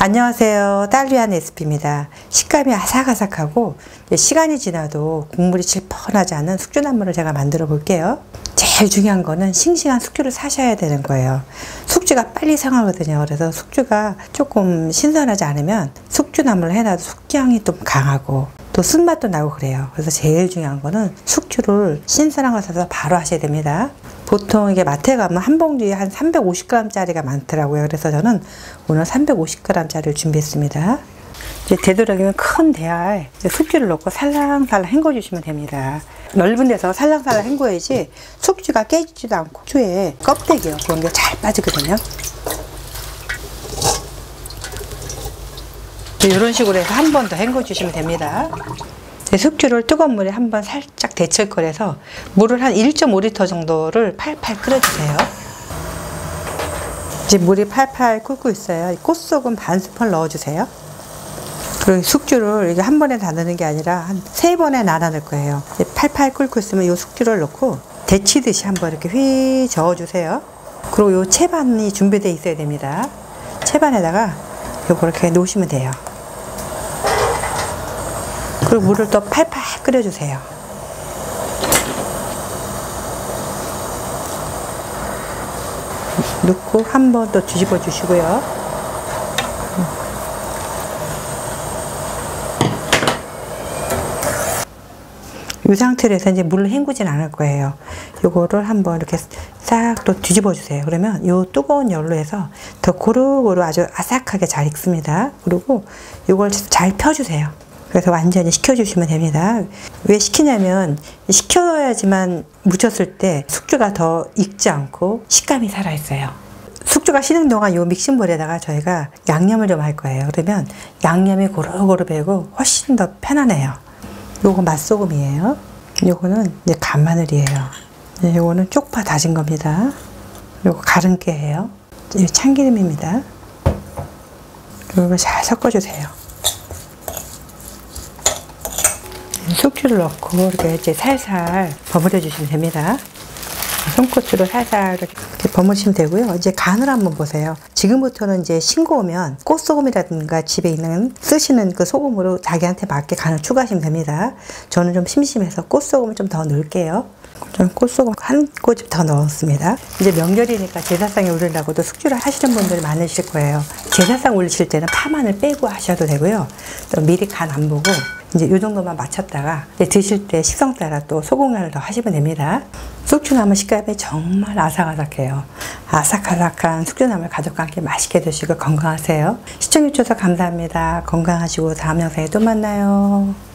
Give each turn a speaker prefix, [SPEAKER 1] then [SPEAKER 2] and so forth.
[SPEAKER 1] 안녕하세요. 딸위한 레시피입니다. 식감이 아삭아삭하고 시간이 지나도 국물이 질펀하지 않은 숙주나물을 제가 만들어 볼게요. 제일 중요한 거는 싱싱한 숙주를 사셔야 되는 거예요. 숙주가 빨리 상하거든요. 그래서 숙주가 조금 신선하지 않으면 숙주나물을 해놔도 숙향이 좀 강하고 또 쓴맛도 나고 그래요. 그래서 제일 중요한 거는 숙주를 신선한 거 사서 바로 하셔야 됩니다. 보통 이게 마트에 가면 한 봉지에 한 350g 짜리가 많더라고요. 그래서 저는 오늘 350g 짜리를 준비했습니다. 이제 되도록이면 큰 대야에 숙주를 넣고 살랑살랑 헹궈 주시면 됩니다. 넓은 데서 살랑살랑 헹궈야지 숙주가 깨지지도 않고 숙주에 껍데기요, 그런 게 잘 빠지거든요. 이런 식으로 해서 한 번 더 헹궈 주시면 됩니다. 숙주를 뜨거운 물에 한번 살짝 데쳐끓여서 물을 한 1.5리터 정도를 팔팔 끓여주세요. 이제 물이 팔팔 끓고 있어요. 꽃소금 반 스푼 넣어주세요. 그리고 숙주를 이게 한 번에 다 넣는 게 아니라 한 3번에 나눠 넣을 거예요. 팔팔 끓고 있으면 이 숙주를 넣고 데치듯이 한번 이렇게 휘 저어주세요. 그리고 이 채반이 준비되어 있어야 됩니다. 채반에다가 요거 이렇게 놓으시면 돼요. 그리고 물을 또 팔팔 끓여주세요. 넣고 한 번 더 뒤집어 주시고요. 이 상태로 해서 이제 물을 헹구진 않을 거예요. 요거를 한번 이렇게 싹 또 뒤집어 주세요. 그러면 요 뜨거운 열로 해서 더 고루고루 아주 아삭하게 잘 익습니다. 그리고 요걸 잘 펴주세요. 그래서 완전히 식혀주시면 됩니다. 왜 식히냐면 식혀야지만 무쳤을 때 숙주가 더 익지 않고 식감이 살아있어요. 숙주가 식는 동안 요 믹싱볼에다가 저희가 양념을 좀 할 거예요. 그러면 양념이 고루고루 배고 훨씬 더 편하네요. 요거 맛소금이에요. 요거는 이제 간마늘이에요. 요거는 쪽파 다진 겁니다. 요거 가른깨예요. 참기름입니다. 요거 잘 섞어주세요. 숙주를 넣고 이렇게 이제 살살 버무려 주시면 됩니다. 손끝으로 살살 이렇게 버무리시면 되고요. 이제 간을 한번 보세요. 지금부터는 이제 싱거우면 꽃소금이라든가 집에 있는 쓰시는 그 소금으로 자기한테 맞게 간을 추가하시면 됩니다. 저는 좀 심심해서 꽃소금을 좀 더 넣을게요. 저는 꽃소금 한 꼬집 더 넣었습니다. 이제 명절이니까 제사상에 올리려고도 숙주를 하시는 분들이 많으실 거예요. 제사상 올리실 때는 파마늘 빼고 하셔도 되고요. 또 미리 간 안 보고 이제 이 정도만 맞췄다가 드실 때 식성 따라 또 소금간을 더 하시면 됩니다. 숙주나물 식감이 정말 아삭아삭해요. 아삭아삭한 숙주나물 가족과 함께 맛있게 드시고 건강하세요. 시청해주셔서 감사합니다. 건강하시고 다음 영상에 또 만나요.